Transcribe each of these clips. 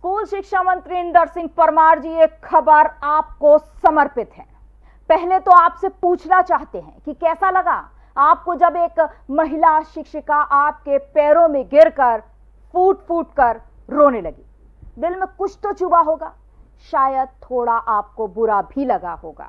School शिक्षा मंत्री इंदर सिंह परमार जी, एक खबर आपको समर्पित है। पहले तो आपसे पूछना चाहते हैं कि कैसा लगा आपको जब एक महिला शिक्षिका आपके पैरों में गिरकर फूट फूट कर रोने लगी। दिल में कुछ तो चुभा होगा, शायद थोड़ा आपको बुरा भी लगा होगा।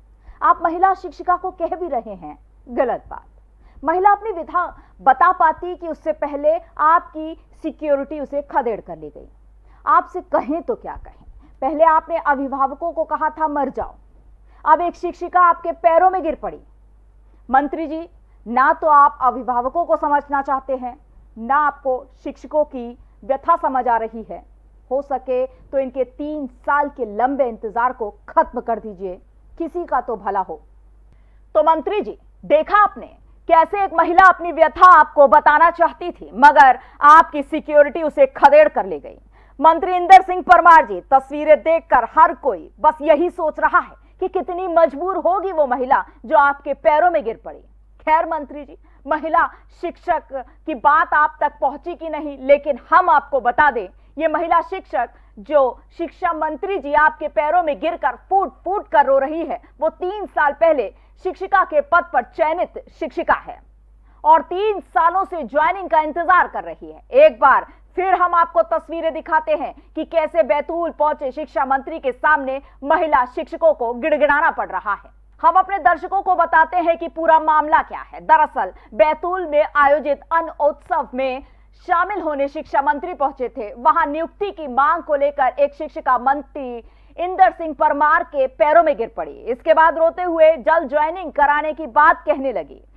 आप महिला शिक्षिका को कह भी रहे हैं गलत बात। महिला अपनी विधा बता पाती कि उससे पहले आपकी सिक्योरिटी उसे खदेड़ कर ले गई। आपसे कहें तो क्या कहें, पहले आपने अभिभावकों को कहा था मर जाओ, अब एक शिक्षिका आपके पैरों में गिर पड़ी। मंत्री जी, ना तो आप अभिभावकों को समझना चाहते हैं, ना आपको शिक्षकों की व्यथा समझ आ रही है। हो सके तो इनके 3 साल के लंबे इंतजार को खत्म कर दीजिए, किसी का तो भला हो। तो मंत्री जी, देखा आपने कैसे एक महिला अपनी व्यथा आपको बताना चाहती थी, मगर आपकी सिक्योरिटी उसे खदेड़ कर ले गई। मंत्री इंदर सिंह परमार जी, तस्वीरें देखकर हर कोई बस यही सोच रहा है कि कितनी मजबूर होगी वो महिला जो आपके पैरों में गिर पड़ी। खैर मंत्री जी, महिला शिक्षक की बात आप तक पहुंची कि नहीं, लेकिन हम आपको बता दें, ये महिला शिक्षक जो शिक्षा मंत्री जी आपके पैरों में गिरकर फूट फूट कर रो रही है, वो 3 साल पहले शिक्षिका के पद पर चयनित शिक्षिका है और 3 सालों से ज्वाइनिंग का इंतजार कर रही है। एक बार फिर हम आपको तस्वीरें दिखाते हैं कि कैसे बैतूल पहुंचे शिक्षा मंत्री के सामने महिला शिक्षकों को गिड़गिड़ाना पड़ रहा है। हम अपने दर्शकों को बताते हैं कि पूरा मामला क्या है। दरअसल बैतूल में आयोजित अन्न उत्सव में शामिल होने शिक्षा मंत्री पहुंचे थे। वहां नियुक्ति की मांग को लेकर एक शिक्षिका मंत्री इंदर सिंह परमार के पैरों में गिर पड़ी। इसके बाद रोते हुए जल्द ज्वाइनिंग कराने की बात कहने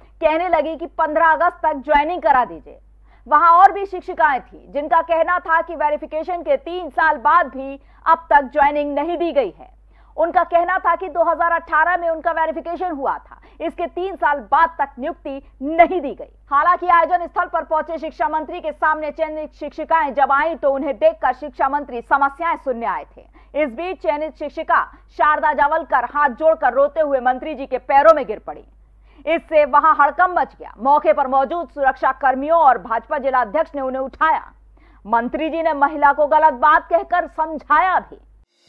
लगी कि 15 अगस्त तक ज्वाइनिंग करा दीजिए। वहां और भी शिक्षिकाएं थी जिनका कहना था कि वेरिफिकेशन के 3 साल बाद भी अब तक ज्वाइनिंग नहीं दी गई है। उनका कहना था कि 2018 में उनका वेरिफिकेशन हुआ था, इसके 3 साल बाद तक नियुक्ति नहीं दी गई। हालांकि आयोजन स्थल पर पहुंचे शिक्षा मंत्री के सामने चयनित शिक्षिकाएं जब आई तो उन्हें देखकर शिक्षा मंत्री समस्याएं सुनने आए थे। इस बीच चयनित शिक्षिका शारदा जावलकर हाथ जोड़कर रोते हुए मंत्री जी के पैरों में गिर पड़ी। इससे वहां हड़कंप मच गया। मौके पर मौजूद सुरक्षा कर्मियों और भाजपा जिला अध्यक्ष ने उन्हें उठाया। मंत्री जी ने महिला को गलत बात कहकर समझाया भी।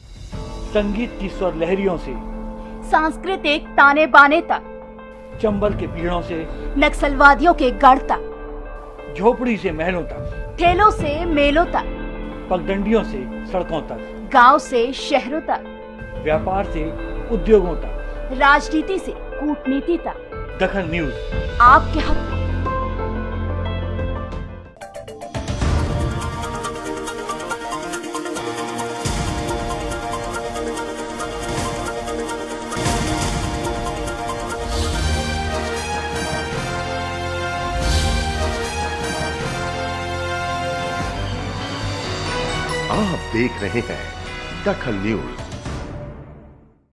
संगीत की स्वर लहरियों से सांस्कृतिक ताने बाने तक, चंबल के पीड़ों से नक्सलवादियों के गढ़ तक, झोपड़ी से महलों तक, ठेलों से मेलों तक, पगडंडियों से सड़कों तक, गांव से शहरों तक, व्यापार से उद्योगों तक, राजनीति से कूटनीति तक, दखल न्यूज आपके हक में। आप देख रहे हैं दखल न्यूज।